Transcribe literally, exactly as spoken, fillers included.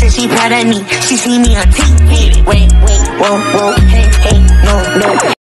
said she proud of me. She see me on T V. Wait, wait, whoa, whoa, hey, hey, no, no.